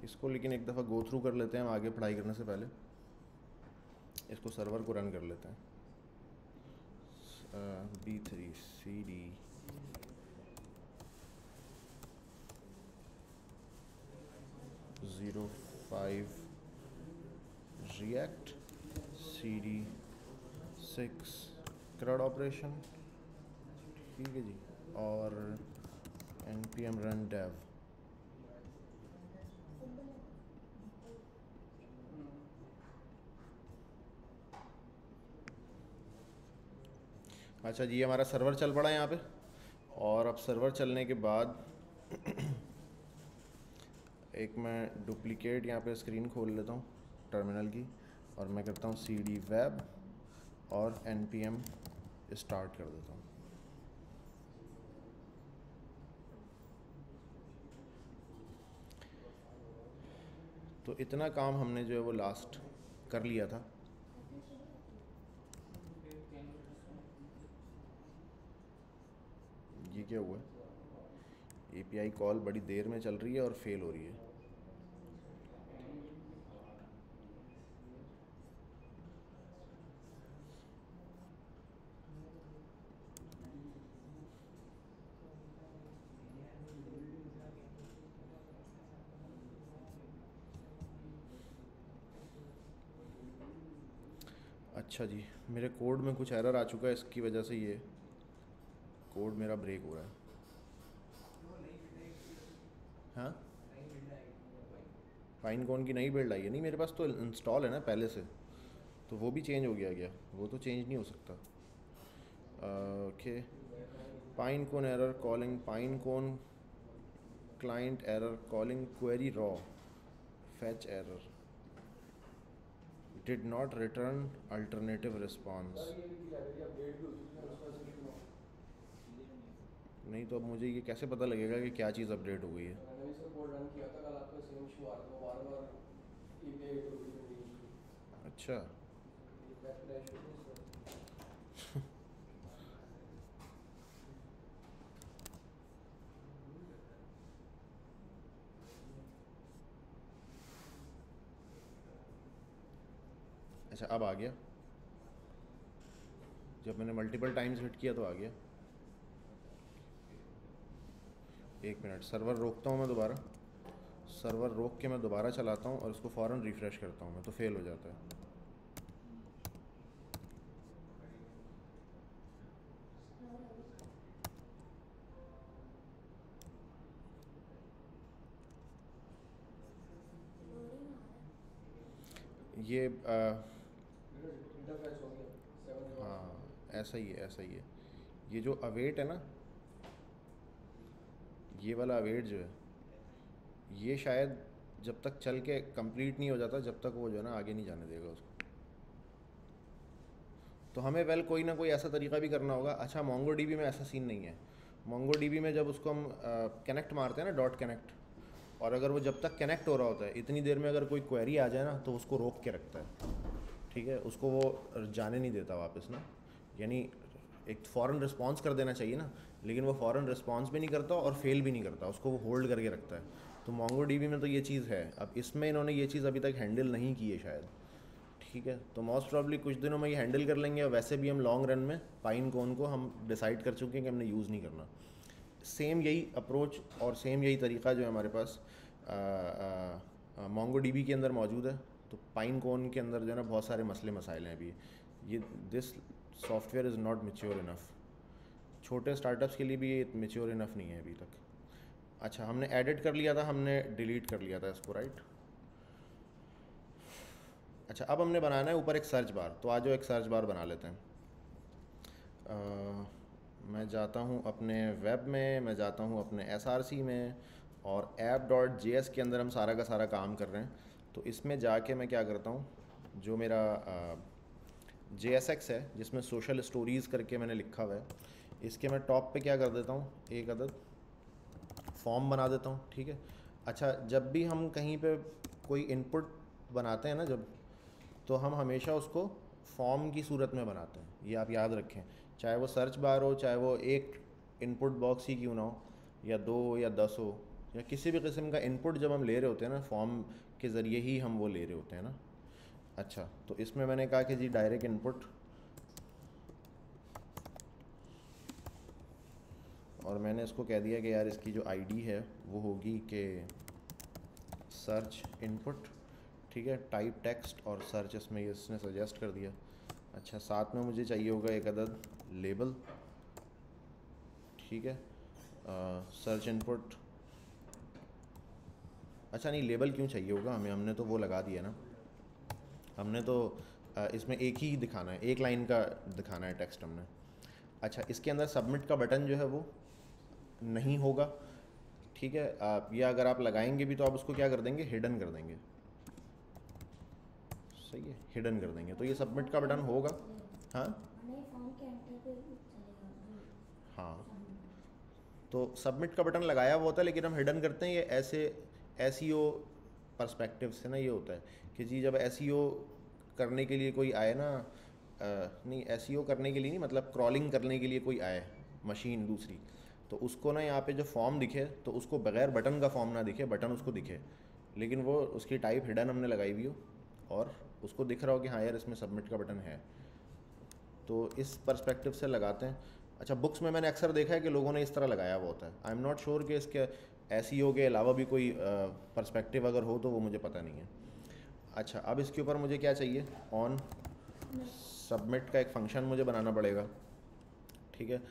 इसको लेकिन एक दफ़ा गो थ्रू कर लेते हैं हम आगे पढ़ाई करने से पहले। इसको सर्वर को रन कर लेते हैं। B3 CD 05 react CD 6 CRUD operation, ठीक है जी, और npm run dev। अच्छा जी, हमारा सर्वर चल पड़ा है यहाँ पे। और अब सर्वर चलने के बाद एक मैं डुप्लीकेट यहाँ पे स्क्रीन खोल लेता हूँ टर्मिनल की, और मैं करता हूँ cd web और npm स्टार्ट कर देता हूँ। तो इतना काम हमने जो है वो लास्ट कर लिया था। ये क्या हुआ है? API कॉल बड़ी देर में चल रही है और फेल हो रही है। अच्छा जी, मेरे कोड में कुछ एरर आ चुका है, इसकी वजह से ये कोड मेरा ब्रेक हो रहा है। हाँ, फाइन कौन की नई बिल्ड आई है? नहीं, मेरे पास तो इंस्टॉल है ना पहले से, तो वो भी चेंज हो गया क्या? वो तो चेंज नहीं हो सकता। Okay, Pinecone error calling Pinecone client error calling query raw fetch error did not return alternative response। नहीं तो अब मुझे ये कैसे पता लगेगा कि क्या चीज़ अपडेट हो गई है? मैंने भी सर कोड रन किया था कल, आपका सेम इशू आ रहा था, बार बार API अच्छा, अच्छा अब आ गया। जब मैंने मल्टीपल टाइम्स हिट किया तो आ गया। एक मिनट, सर्वर रोकता हूँ मैं दोबारा। सर्वर रोक के मैं दोबारा चलाता हूँ और उसको फ़ौरन रिफ़्रेश करता हूँ मैं, तो फेल हो जाता है। ये इंटरफेस हो गया 7 हाँ, ऐसा ही है, ऐसा ही है। ये जो अवेट है ना, ये वाला अवेट जो है, ये शायद जब तक चल के कंप्लीट नहीं हो जाता, जब तक वो जो है ना आगे नहीं जाने देगा उसको। तो हमें वेल कोई ना कोई ऐसा तरीका भी करना होगा। अच्छा, मोंगो डीबी में ऐसा सीन नहीं है। मोंगो डीबी में जब उसको हम कनेक्ट मारते हैं ना, डॉट कनेक्ट, और अगर वो जब तक कनेक्ट हो रहा होता है, इतनी देर में अगर कोई क्वेरी आ जाए ना, तो उसको रोक के रखता है। ठीक है, उसको वो जाने नहीं देता वापस ना। यानी एक फ़ौरन रिस्पॉन्स कर देना चाहिए ना, लेकिन वो फ़ौरन रिस्पॉन्स भी नहीं करता और फेल भी नहीं करता, उसको वो होल्ड करके रखता है। तो मोंगो डीबी में तो ये चीज़ है। अब इसमें इन्होंने ये चीज़ अभी तक हैंडल नहीं की है शायद। ठीक है, तो मोस्ट प्रॉब्ली कुछ दिनों में ये हैंडल कर लेंगे। और वैसे भी हम लॉन्ग रन में पाइन कोन को हम डिसाइड कर चुके हैं कि हमने यूज़ नहीं करना। सेम यही अप्रोच और सेम यही तरीका जो है हमारे पास मोंगो डीबी के अंदर मौजूद है। तो पाइन कोन के अंदर जो है ना बहुत सारे मसले मसाइल हैं अभी। ये this software is not mature enough. छोटे स्टार्टअप्स के लिए भी ये मेच्योर इनफ नहीं है अभी तक। अच्छा, हमने एडिट कर लिया था, हमने डिलीट कर लिया था इसको, राइट। अच्छा, अब हमने बनाना है ऊपर एक सर्च बार। तो आज एक सर्च बार बना लेते हैं। मैं जाता हूँ अपने वेब में, मैं जाता हूँ अपने SRC में, और app.js के अंदर हम सारा का सारा काम कर रहे हैं। तो इसमें जाके मैं क्या करता हूँ, जो मेरा JSX है जिसमें सोशल स्टोरीज़ करके मैंने लिखा हुआ है, इसके मैं टॉप पे क्या कर देता हूँ, एक अदद फॉर्म बना देता हूँ। ठीक है। अच्छा, जब भी हम कहीं पे कोई इनपुट बनाते हैं ना, जब, तो हम हमेशा उसको फॉर्म की सूरत में बनाते हैं, ये आप याद रखें। चाहे वो सर्च बार हो, चाहे वो एक इनपुट बॉक्स ही क्यों ना हो, या 2 या 10 हो, या किसी भी किस्म का इनपुट जब हम ले रहे होते हैं ना, फॉर्म के ज़रिए ही हम वो ले रहे होते हैं ना। अच्छा, तो इसमें मैंने कहा कि जी डायरेक्ट इनपुट, और मैंने इसको कह दिया कि यार इसकी जो आईडी है वो होगी कि सर्च इनपुट, ठीक है, टाइप टेक्स्ट और सर्च इसमें इसने सजेस्ट कर दिया। अच्छा, साथ में मुझे चाहिए होगा एक अदद लेबल, ठीक है, सर्च इनपुट। अच्छा नहीं, लेबल क्यों चाहिए होगा हमें, हमने तो वो लगा दिया ना, हमने तो इसमें एक ही दिखाना है, एक लाइन का दिखाना है टेक्स्ट हमने। अच्छा, इसके अंदर सबमिट का बटन जो है वो नहीं होगा, ठीक है। आप या अगर आप लगाएंगे भी तो आप उसको क्या कर देंगे, हिडन कर देंगे, सही है, हिडन कर देंगे, तो ये सबमिट का बटन होगा। हाँ हाँ, तो सबमिट का बटन लगाया हुआ होता है, लेकिन हम हिडन करते हैं। ये ऐसे एसईओ पर्सपेक्टिव से ना ये होता है कि जी जब एसईओ करने के लिए कोई आए ना, नहीं एसईओ करने के लिए नहीं, मतलब क्रॉलिंग करने के लिए कोई आए मशीन दूसरी, तो उसको ना यहाँ पे जो फॉर्म दिखे तो उसको बगैर बटन का फॉर्म ना दिखे, बटन उसको दिखे, लेकिन वो उसकी टाइप हिडन हमने लगाई हुई हो और उसको दिख रहा हो कि हाँ यार इसमें सबमिट का बटन है, तो इस पर्सपेक्टिव से लगाते हैं। अच्छा, बुक्स में मैंने अक्सर देखा है कि लोगों ने इस तरह लगाया हुआ होता है। आई एम नॉट श्योर कि इसके एसईओ के अलावा भी कोई पर्सपेक्टिव अगर हो तो वो मुझे पता नहीं है। अच्छा, अब इसके ऊपर मुझे क्या चाहिए, ऑन सबमिट का एक फंक्शन मुझे बनाना पड़ेगा, ठीक है।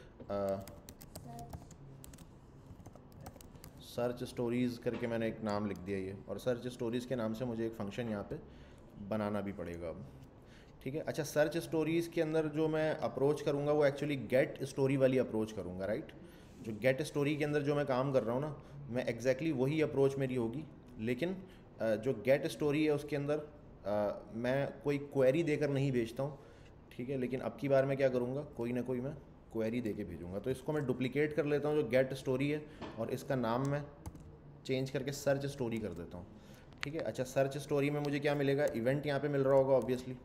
सर्च स्टोरीज़ करके मैंने एक नाम लिख दिया ये, और सर्च स्टोरीज़ के नाम से मुझे एक फ़ंक्शन यहाँ पे बनाना भी पड़ेगा अब, ठीक है। अच्छा, सर्च स्टोरीज़ के अंदर जो मैं अप्रोच करूँगा वो एक्चुअली गेट स्टोरी वाली अप्रोच करूँगा, राइट। जो गेट स्टोरी के अंदर जो मैं काम कर रहा हूँ ना, मैं एग्जैक्टली वही अप्रोच मेरी होगी, लेकिन जो गेट स्टोरी है उसके अंदर मैं कोई क्वेरी देकर नहीं भेजता हूँ, ठीक है। लेकिन अब की बार मैं क्या करूँगा, कोई ना कोई मैं क्वेरी दे के भेजूँगा। तो इसको मैं डुप्लीकेट कर लेता हूँ जो गेट स्टोरी है, और इसका नाम मैं चेंज करके सर्च स्टोरी कर देता हूँ, ठीक है। अच्छा, सर्च स्टोरी में मुझे क्या मिलेगा, इवेंट यहाँ पे मिल रहा होगा ऑब्वियसली।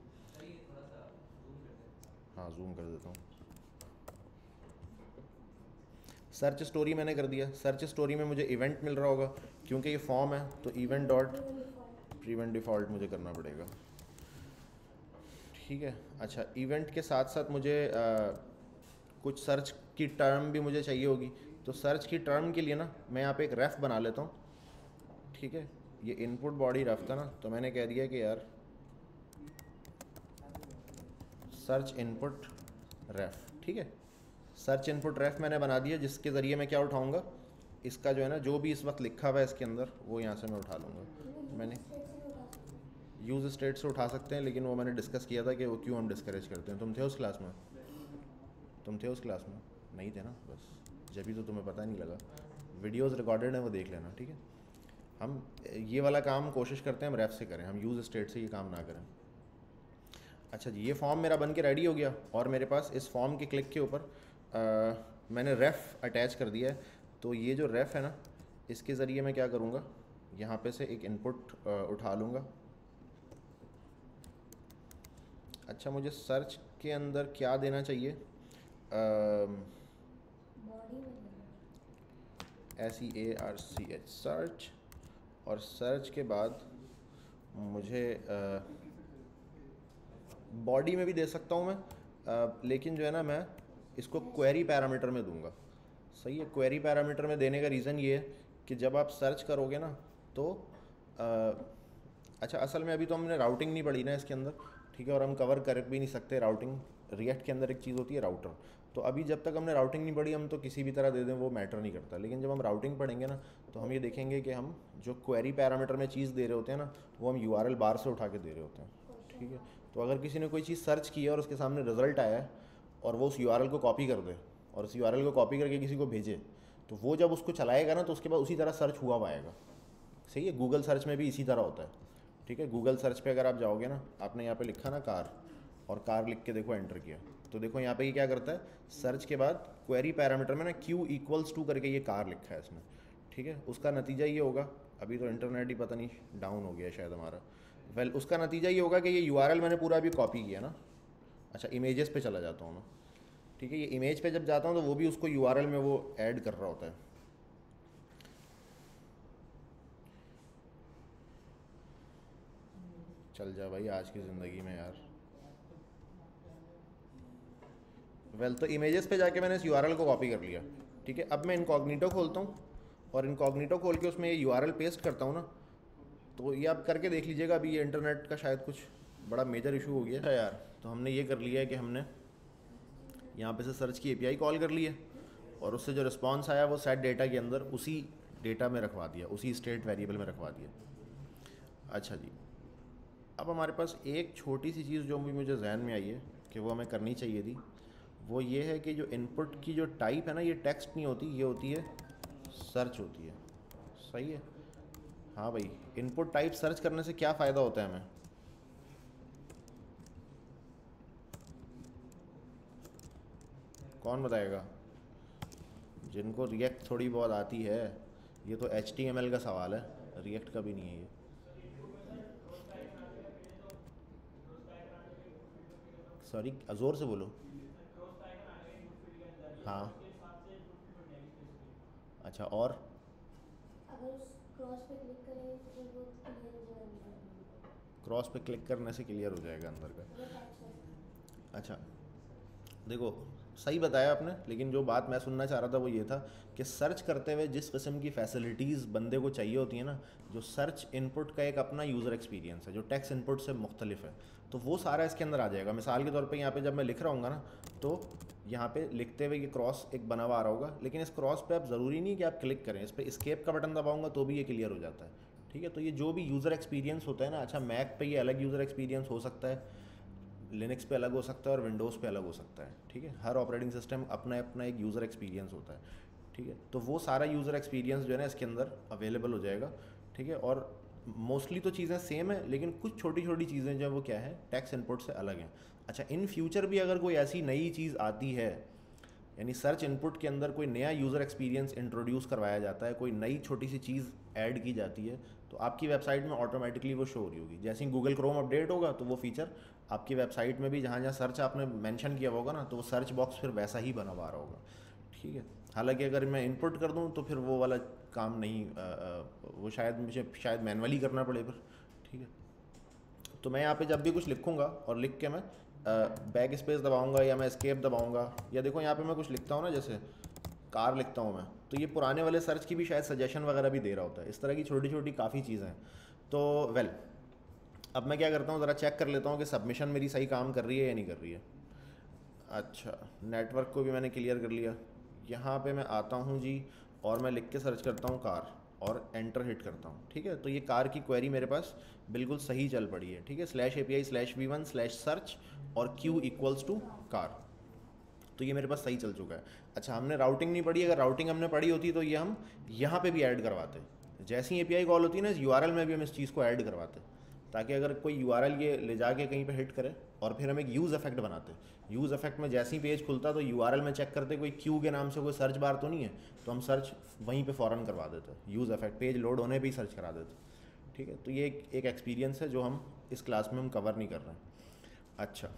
हाँ, जूम कर देता हूँ। सर्च स्टोरी मैंने कर दिया, सर्च स्टोरी में मुझे इवेंट मिल रहा होगा, क्योंकि ये फॉर्म है तो इवेंट डॉट प्रीवेंट डिफ़ॉल्ट मुझे करना पड़ेगा, ठीक है। अच्छा, इवेंट के साथ साथ मुझे कुछ सर्च की टर्म भी मुझे चाहिए होगी, तो सर्च की टर्म के लिए ना मैं यहाँ पे एक रेफ बना लेता हूँ, ठीक है। ये इनपुट बॉडी रेफ था ना, तो मैंने कह दिया कि यार सर्च इनपुट रेफ, ठीक है। सर्च इनपुट रेफ मैंने बना दिया, जिसके ज़रिए मैं क्या उठाऊँगा, इसका जो है ना जो भी इस वक्त लिखा हुआ है इसके अंदर वो यहाँ से मैं उठा लूँगा। मैंने यूज़ स्टेट से उठा सकते हैं, लेकिन वो मैंने डिस्कस किया था कि वो क्यों हम डिस्करेज करते हैं। तुम थे उस क्लास में, तुम थे उस क्लास में, नहीं थे ना, बस जब भी तो तुम्हें पता नहीं लगा। वीडियोस रिकॉर्डेड हैं, वो देख लेना, ठीक है। हम ये वाला काम कोशिश करते हैं हम रेफ से करें, हम यूज़ स्टेट से ये काम ना करें। अच्छा जी, ये फॉर्म मेरा बन के रेडी हो गया, और मेरे पास इस फॉर्म के क्लिक के ऊपर मैंने रेफ अटैच कर दिया है। तो ये जो रेफ है ना, इसके ज़रिए मैं क्या करूँगा, यहाँ पे से एक इनपुट उठा लूँगा। अच्छा, मुझे सर्च के अंदर क्या देना चाहिए, SEARCH सर्च, और सर्च के बाद मुझे बॉडी में भी दे सकता हूँ मैं, लेकिन जो है ना मैं इसको क्वेरी पैरामीटर में दूंगा, सही है। क्वेरी पैरामीटर में देने का रीज़न ये है कि जब आप सर्च करोगे ना तो अच्छा, असल में अभी तो हमने राउटिंग नहीं पढ़ी ना इसके अंदर, ठीक है, और हम कवर कर भी नहीं सकते राउटिंग। रिएक्ट के अंदर एक चीज़ होती है राउटर, तो अभी जब तक हमने राउटिंग नहीं पढ़ी हम तो किसी भी तरह दे दें वो मैटर नहीं करता। लेकिन जब हम राउटिंग पढ़ेंगे ना तो हम ये देखेंगे कि हम जो क्वेरी पैरामीटर में चीज़ दे रहे होते हैं ना वो हम URL बार से उठा के दे रहे होते हैं, ठीक है। तो अगर किसी ने कोई चीज़ सर्च की है और उसके सामने रिजल्ट आया है और वो उस URL को कॉपी कर दे और उस URL को कॉपी करके किसी को भेजे, तो वो जब उसको चलाएगा ना तो उसके बाद उसी तरह सर्च हुआ पाएगा, सही है। गूगल सर्च में भी इसी तरह होता है, ठीक है। गूगल सर्च पे अगर आप जाओगे ना, आपने यहाँ पे लिखा ना कार, और कार लिख के देखो एंटर किया, तो देखो यहाँ पे ये क्या करता है, सर्च के बाद क्वेरी पैरामीटर में ना Q=2 करके ये कार लिखा है इसमें, ठीक है। उसका नतीजा ये होगा, अभी तो इंटरनेट ही पता नहीं डाउन हो गया शायद हमारा, वेल उसका नतीजा ये होगा कि ये URL मैंने पूरा अभी कॉपी किया ना। अच्छा, इमेजेस पे चला जाता हूँ मैं, ठीक है। ये इमेज पे जब जाता हूँ तो वो भी उसको URL में वो ऐड कर रहा होता है, चल जा भाई आज की ज़िंदगी में यार। वेल तो इमेजेस पे जाके मैंने इस यूआरएल को कॉपी कर लिया। ठीक है, अब मैं इनकॉग्निटो खोलता हूँ और इनकॉग्निटो खोल के उसमें ये यूआरएल पेस्ट करता हूँ ना, तो ये आप करके देख लीजिएगा। अभी ये इंटरनेट का शायद कुछ बड़ा मेजर इशू हो गया है यार। तो हमने ये कर लिया है कि हमने यहाँ पे से सर्च की एपीआई कॉल कर ली है और उससे जो रिस्पॉन्स आया वो सेट डेटा के अंदर उसी डेटा में रखवा दिया, उसी स्टेट वेरिएबल में रखवा दिया। अच्छा जी, अब हमारे पास एक छोटी सी चीज़ जो भी मुझे जहन में आई है कि वो हमें करनी चाहिए थी, वो ये है कि जो इनपुट की जो टाइप है ना, ये टेक्स्ट नहीं होती, ये होती है सर्च होती है। सही है? हाँ भाई, इनपुट टाइप सर्च करने से क्या फ़ायदा होता है हमें? कौन बताएगा? जिनको रिएक्ट थोड़ी बहुत आती है। ये तो HTML का सवाल है, रिएक्ट का भी नहीं है ये। सॉरी, ज़ोर से बोलो। हाँ। अच्छा, और अगर उस क्रॉस पे क्लिक करें तो फिर वो क्लियर हो जाएगा क्रॉस पे क्लिक करने से क्लियर हो जाएगा अंदर का? वो टाइप से। अच्छा, देखो सही बताया आपने, लेकिन जो बात मैं सुनना चाह रहा था वो ये था कि सर्च करते हुए जिस किस्म की फैसिलिटीज़ बंदे को चाहिए होती है ना, जो सर्च इनपुट का एक अपना यूज़र एक्सपीरियंस है जो टेक्स्ट इनपुट से मुख्तलिफ है, तो वो सारा इसके अंदर आ जाएगा। मिसाल के तौर पे यहाँ पे जब मैं लिख रहा हूँ ना, तो यहाँ पे लिखते हुए ये क्रॉस एक बना हुआ आ रहा होगा, लेकिन इस क्रॉस पे आप ज़रूरी नहीं कि आप क्लिक करें, इस पर एस्केप का बटन दबाऊंगा तो भी ये क्लियर हो जाता है। ठीक है, तो ये जो भी यूज़र एक्सपीरियंस होता है ना, अच्छा मैक पे ये अलग यूज़र एक्सपीरियंस हो सकता है, लिनक्स पे अलग हो सकता है और विंडोज़ पे अलग हो सकता है। ठीक है, हर ऑपरेटिंग सिस्टम अपना अपना एक यूज़र एक्सपीरियंस होता है। ठीक है, तो वो सारा यूज़र एक्सपीरियंस जो है ना इसके अंदर अवेलेबल हो जाएगा। ठीक है, और मोस्टली तो चीज़ें सेम है, लेकिन कुछ छोटी छोटी चीज़ें जो है वो क्या है, टेक्स्ट इनपुट से अलग हैं। अच्छा, इन फ्यूचर भी अगर कोई ऐसी नई चीज़ आती है, यानी सर्च इनपुट के अंदर कोई नया यूज़र एक्सपीरियंस इंट्रोड्यूस करवाया जाता है, कोई नई छोटी सी चीज़ ऐड की जाती है, तो आपकी वेबसाइट में ऑटोमेटिकली वो शो हो रही होगी। जैसे ही गूगल क्रोम अपडेट होगा तो वो फीचर आपकी वेबसाइट में भी जहाँ जहाँ सर्च आपने मेंशन किया होगा ना, तो वो सर्च बॉक्स फिर वैसा ही बना हुआ रहा होगा। ठीक है, हालांकि अगर मैं इनपुट कर दूँ तो फिर वो वाला काम नहीं, वो शायद मुझे मैनुअली करना पड़े फिर। ठीक है, तो मैं यहाँ पे जब भी कुछ लिखूँगा और लिख के मैं बैक स्पेस दबाऊँगा या मैं एस्केप दबाऊँगा, या देखो यहाँ पे मैं कुछ लिखता हूँ ना, जैसे कार लिखता हूँ मैं, तो ये पुराने वाले सर्च की भी शायद सजेशन वगैरह भी दे रहा होता है। इस तरह की छोटी छोटी काफ़ी चीज़ें हैं। तो वेल, अब मैं क्या करता हूँ, ज़रा चेक कर लेता हूँ कि सबमिशन मेरी सही काम कर रही है या नहीं कर रही है। अच्छा, नेटवर्क को भी मैंने क्लियर कर लिया। यहाँ पे मैं आता हूँ जी और मैं लिख के सर्च करता हूँ कार और एंटर हिट करता हूँ। ठीक है, तो ये कार की क्वेरी मेरे पास बिल्कुल सही चल पड़ी है। ठीक है, /API/v1/search और q इक्वल्स टू कार, तो ये मेरे पास सही चल चुका है। अच्छा, हमने राउटिंग नहीं पढ़ी, अगर राउटिंग हमने पढ़ी होती तो ये हम यहाँ पे भी ऐड करवाते। जैसी ही एपीआई कॉल होती है ना, इस यूआरएल में भी हम इस चीज़ को ऐड करवाते, ताकि अगर कोई यूआरएल ये ले जाके कहीं पे हिट करे, और फिर हम एक यूज़ इफेक्ट बनाते। यूज़ इफेक्ट में जैसे ही पेज खुलता तो यूआरएल में चेक करते कोई क्यू के नाम से कोई सर्च बार तो नहीं है, तो हम सर्च वहीं पे फ़ौरन करवा देते, यूज़ इफेक्ट पेज लोड होने पे ही सर्च करा देते। ठीक है, तो ये एक एक्सपीरियंस है जो हम इस क्लास में हम कवर नहीं कर रहे हैं। अच्छा,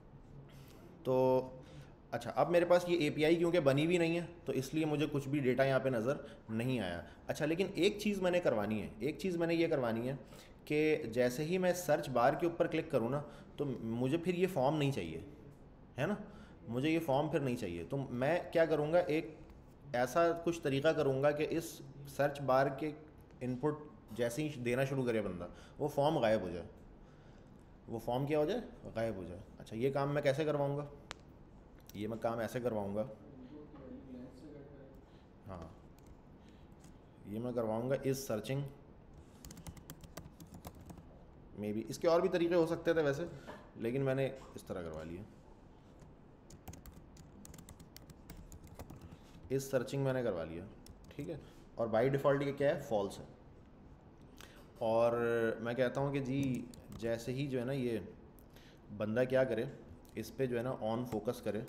तो अच्छा, अब मेरे पास ये एपीआई क्योंकि बनी भी नहीं है तो इसलिए मुझे कुछ भी डेटा यहाँ पे नज़र नहीं आया। अच्छा, लेकिन एक चीज़ मैंने करवानी है, एक चीज़ मैंने ये करवानी है कि जैसे ही मैं सर्च बार के ऊपर क्लिक करूँ ना, तो मुझे फिर ये फॉर्म नहीं चाहिए, है ना, मुझे ये फॉर्म फिर नहीं चाहिए। तो मैं क्या करूँगा, एक ऐसा कुछ तरीका करूँगा कि इस सर्च बार के इनपुट जैसे ही देना शुरू करे बंदा, वो फॉर्म गायब हो जाए, वो फॉर्म क्या हो जाए, गायब हो जाए। अच्छा, ये काम मैं कैसे करवाऊँगा, ये मैं काम ऐसे करवाऊँगा, हाँ, ये मैं करवाऊँगा इस सर्चिंग में भी, इसके और भी तरीके हो सकते थे वैसे, लेकिन मैंने इस तरह करवा लिया। इस सर्चिंग मैंने करवा लिया। ठीक है, और बाय डिफ़ॉल्ट ये क्या है, फॉल्स है। और मैं कहता हूँ कि जी जैसे ही जो है ना ये बंदा क्या करे, इस पे जो है ना ऑन फोकस करे,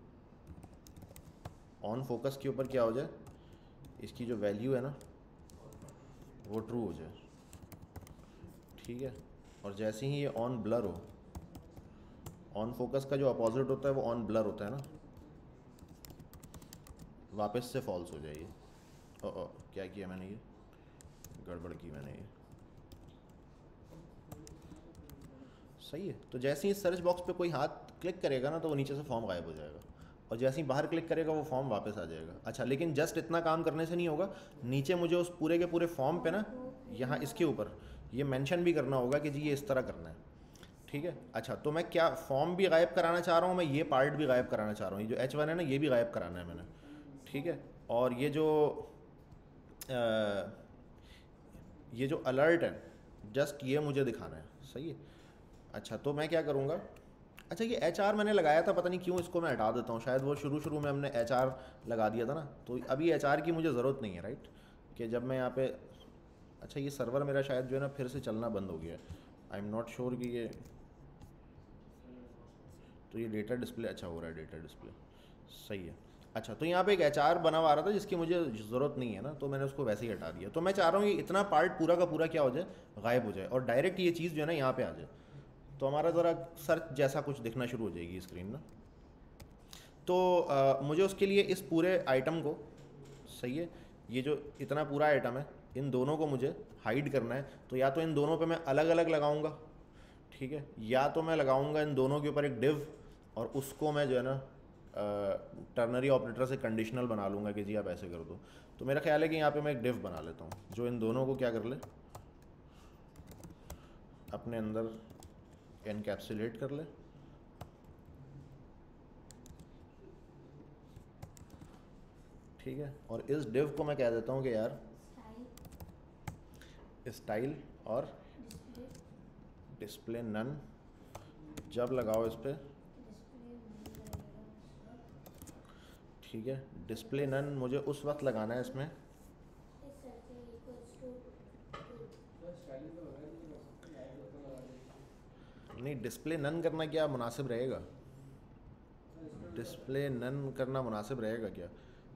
ऑन फोकस के ऊपर क्या हो जाए, इसकी जो वैल्यू है ना वो ट्रू हो जाए। ठीक है, और जैसे ही ये ऑन ब्लर हो, ऑन फोकस का जो अपोजिट होता है वो ऑन ब्लर होता है ना, वापस से फॉल्स हो जाए ये। ओ क्या किया मैंने, ये गड़बड़ की मैंने, ये सही है। तो जैसे ही सर्च बॉक्स पे कोई हाथ क्लिक करेगा ना तो वो नीचे से फॉर्म गायब हो जाएगा, और जैसे ही बाहर क्लिक करेगा वो फॉर्म वापस आ जाएगा। अच्छा, लेकिन जस्ट इतना काम करने से नहीं होगा, नीचे मुझे उस पूरे के पूरे फॉर्म पे ना यहाँ इसके ऊपर ये मेंशन भी करना होगा कि जी ये इस तरह करना है, ठीक है। अच्छा, तो मैं क्या फॉर्म भी गायब कराना चाह रहा हूँ, मैं ये पार्ट भी गायब कराना चाह रहा हूँ, ये जो H1 है ना ये भी गायब कराना है मैंने, ठीक है। और ये जो अलर्ट है जस्ट ये मुझे दिखाना है, सही है। अच्छा, तो मैं क्या करूँगा, अच्छा ये HR मैंने लगाया था, पता नहीं क्यों इसको मैं हटा देता हूँ, शायद वो शुरू में हमने HR लगा दिया था ना, तो अभी HR की मुझे ज़रूरत नहीं है, राइट। कि जब मैं यहाँ पे, अच्छा ये सर्वर मेरा शायद जो है ना फिर से चलना बंद हो गया है, आई एम नॉट श्योर कि ये, तो ये डेटा डिस्प्ले अच्छा हो रहा है, डेटा डिस्प्ले सही है। अच्छा, तो यहाँ पे एक HR बना हुआ आ रहा था जिसकी मुझे ज़रूरत नहीं है ना, तो मैंने उसको वैसे ही हटा दिया। तो मैं चाह रहा हूँ कि इतना पार्ट पूरा का पूरा क्या हो जाए, गायब हो जाए, और डायरेक्ट ये चीज़ जो है ना यहाँ पे आ जाए, तो हमारा ज़रा सर्च जैसा कुछ दिखना शुरू हो जाएगी स्क्रीन ना। तो मुझे उसके लिए इस पूरे आइटम को, सही है, ये जो इतना पूरा आइटम है इन दोनों को मुझे हाइड करना है। तो या तो इन दोनों पे मैं अलग अलग लगाऊंगा, ठीक है, या तो मैं लगाऊंगा इन दोनों के ऊपर एक डिव, और उसको मैं जो है ना टर्नरी ऑपरेटर से कंडीशनल बना लूँगा कि जी आप ऐसे कर दो। तो मेरा ख्याल है कि यहाँ पे मैं एक डिव बना लेता हूँ जो इन दोनों को क्या कर ले, अपने अंदर एनकैप्सुलेट कर ले, ठीक है। और इस डिव को मैं कह देता हूँ कि यार स्टाइल और डिस्प्ले नन, जब लगाओ इस पर, ठीक है। डिस्प्ले नन मुझे उस वक्त लगाना है इसमें, नहीं डिस्प्ले नन करना क्या मुनासिब रहेगा, डिस्प्ले नन करना मुनासिब रहेगा क्या,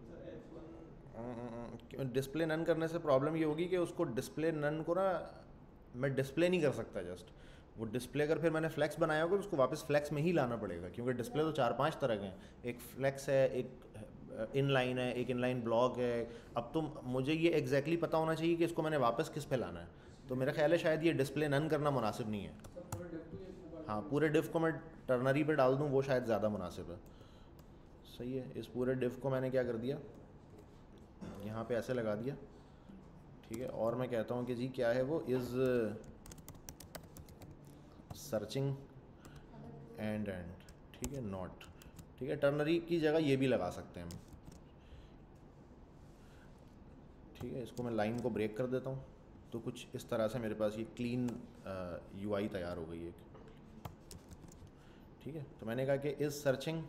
डिस्प्ले नन करने से प्रॉब्लम ये होगी कि उसको डिस्प्ले नन को ना मैं डिस्प्ले नहीं कर सकता, जस्ट वो डिस्प्ले अगर फिर मैंने फ्लैक्स बनाया होगा तो उसको वापस फ्लैक्स में ही लाना पड़ेगा, क्योंकि डिस्प्ले तो 4-5 तरह के हैं, एक फ्लैक्स है, एक इनलाइन है, एक इनलाइन ब्लॉक है। अब तो मुझे ये एग्जैक्टली पता होना चाहिए कि इसको मैंने वापस किस पे लाना है, तो मेरा ख्याल है शायद ये डिस्प्ले नन करना मुनासिब नहीं है। हाँ, पूरे डिव को मैं टर्नरी पे डाल दूँ वो शायद ज़्यादा मुनासिब है, सही है। इस पूरे डिव को मैंने क्या कर दिया, यहाँ पे ऐसे लगा दिया, ठीक है। और मैं कहता हूँ कि जी क्या है वो, इज़ सर्चिंग एंड, ठीक है, नॉट, ठीक है। टर्नरी की जगह ये भी लगा सकते हैं हम, ठीक है। इसको मैं लाइन को ब्रेक कर देता हूँ, तो कुछ इस तरह से मेरे पास ये क्लीन UI तैयार हो गई है, ठीक है। तो मैंने कहा कि इज़ सर्चिंग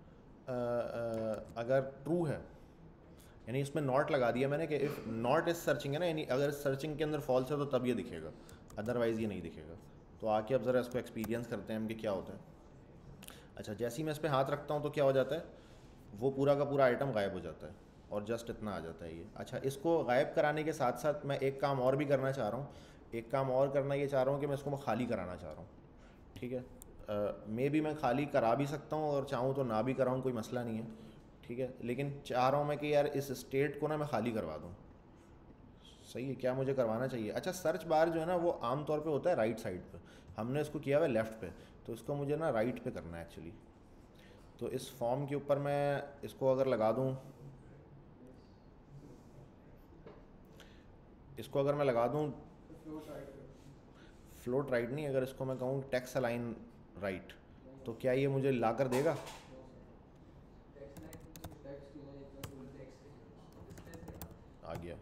अगर ट्रू है, यानी इसमें नॉट लगा दिया मैंने कि इफ़ नॉट इज़ सर्चिंग है ना, यानी अगर सर्चिंग के अंदर फॉल्स है तो तब ये दिखेगा, अदरवाइज़ ये नहीं दिखेगा। तो आके अब ज़रा इसको एक्सपीरियंस करते हैं हम कि क्या होता है। अच्छा, जैसे ही मैं इस पर हाथ रखता हूँ तो क्या हो जाता है, वो पूरा का पूरा आइटम गायब हो जाता है, और जस्ट इतना आ जाता है ये। अच्छा, इसको गायब कराने के साथ साथ मैं एक काम और भी करना चाह रहा हूँ, एक काम और करना ये चाह रहा हूँ कि मैं इसको खाली कराना चाह रहा हूँ, ठीक है। मे भी मैं खाली करा भी सकता हूँ और चाहूँ तो ना भी कराऊँ, कोई मसला नहीं है, ठीक है। लेकिन चाह रहा हूँ मैं कि यार इस स्टेट को ना मैं खाली करवा दूँ, सही है। क्या मुझे करवाना चाहिए, अच्छा सर्च बार जो है ना वो आम तौर पे होता है राइट साइड पे, हमने इसको किया हुआ है लेफ़्ट पे, तो इसको मुझे ना राइट पे करना है एक्चुअली। तो इस फॉर्म के ऊपर मैं इसको अगर लगा दूँ, इसको अगर मैं लगा दूँ फ्लोट राइट नहीं, अगर इसको मैं कहूँ टेक्स्ट अलाइन राइट, तो क्या ये मुझे ला कर देगा, आ गया,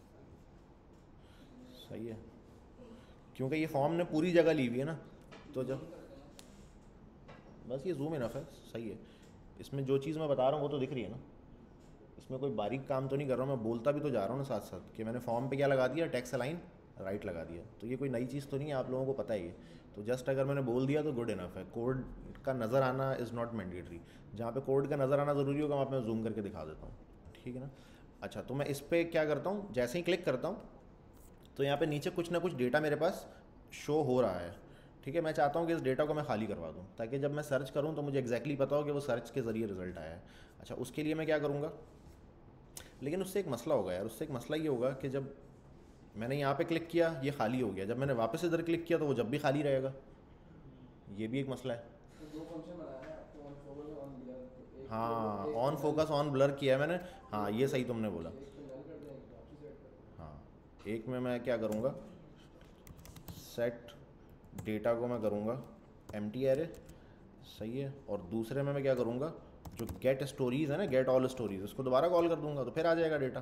सही है। क्योंकि ये फॉर्म ने पूरी जगह ली हुई है ना, तो जब बस ये जूम इनफ है, सही है। इसमें जो चीज़ मैं बता रहा हूँ वो तो दिख रही है ना, इसमें कोई बारीक काम तो नहीं कर रहा हूँ, मैं बोलता भी तो जा रहा हूँ ना साथ साथ कि मैंने फॉर्म पे क्या लगा दिया, टेक्स्ट अलाइन राइट लगा दिया, तो ये कोई नई चीज़ तो नहीं है, आप लोगों को पता ही है। तो जस्ट अगर मैंने बोल दिया तो गुड इनफ है, कोड का नज़र आना इज़ नॉट मैंडेटरी, जहाँ पे कोड का नज़र आना ज़रूरी होगा वहाँ पे मैं जूम करके दिखा देता हूँ, ठीक है ना। अच्छा, तो मैं इस पर क्या करता हूँ, जैसे ही क्लिक करता हूँ तो यहाँ पे नीचे कुछ ना कुछ डेटा मेरे पास शो हो रहा है, ठीक है। मैं चाहता हूँ कि इस डेटा को मैं खाली करवा दूँ, ताकि जब मैं सर्च करूँ तो मुझे एग्जैक्टली पता हो कि वो सर्च के ज़रिए रिजल्ट आया है। अच्छा, उसके लिए मैं क्या करूँगा, लेकिन उससे एक मसला होगा यार, उससे एक मसला ये होगा कि जब मैंने यहाँ पे क्लिक किया ये खाली हो गया, जब मैंने वापस इधर क्लिक किया तो वो जब भी खाली रहेगा, ये भी एक मसला है। तो दो फंक्शन बनाया है आपको, ऑन फोकस और ऑन ब्लर। एक हाँ, एक ऑन फोकस ऑन ब्लर किया है मैंने। हाँ, ये सही तुमने बोला। एक तो नल कर दें, एक वापसी सेट कर दें। हाँ, एक में मैं क्या करूँगा, सेट डेटा को मैं करूँगा एम्प्टी एरे, सही है। और दूसरे में मैं क्या करूँगा, जो गेट स्टोरीज है ना, गेट ऑल स्टोरीज, उसको दोबारा कॉल कर दूंगा तो फिर आ जाएगा डेटा,